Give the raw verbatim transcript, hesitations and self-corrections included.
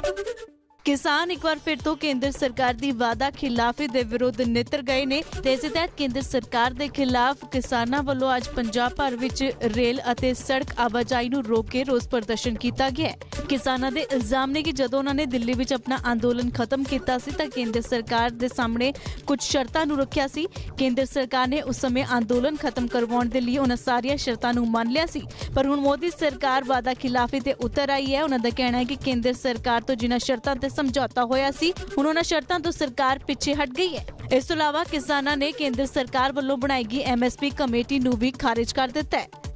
किसान एक बार फिर तो केंद्र सरकार की वादा खिलाफी के विरुद्ध नितर गए ने ते इस तहत केंद्र सरकार के खिलाफ किसानों वालों अज पंजाब भर विच रेल अते सड़क आवाजाही नूं रोक के रोस प्रदर्शन किया गया है। किसानों के इल्जाम ने कि जदों उन्होंने दिल्ली विच अपना अंदोलन खत्म किया सी तां केंद्र सरकार के सामने कुछ शर्तां नूं रखिया सी। केंद्र सरकार ने उस समय अंदोलन खत्म करवाउण दे लई उन्हां सारियां शर्तां नूं मान लिया सी, पर हुण मोदी सरकार वादा खिलाफी ते उतर आई है। उन्हां दा कहना है कि केंद्र सरकार तो जिन्हां शर्तां ते समझौता होया सी हुण उन्हां शर्तां तो सरकार पिछे हट गई है। इस तो इलावा किसानां ने केंद्र सरकार वालों बनाई गई एम एस पी कमेटी नूं भी खारिज कर दिता है।